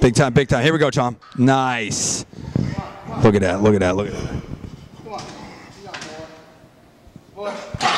Big time, big time. Here we go, Tom. Nice. Look at that, look at that, look at that. Come on. You got more. Push.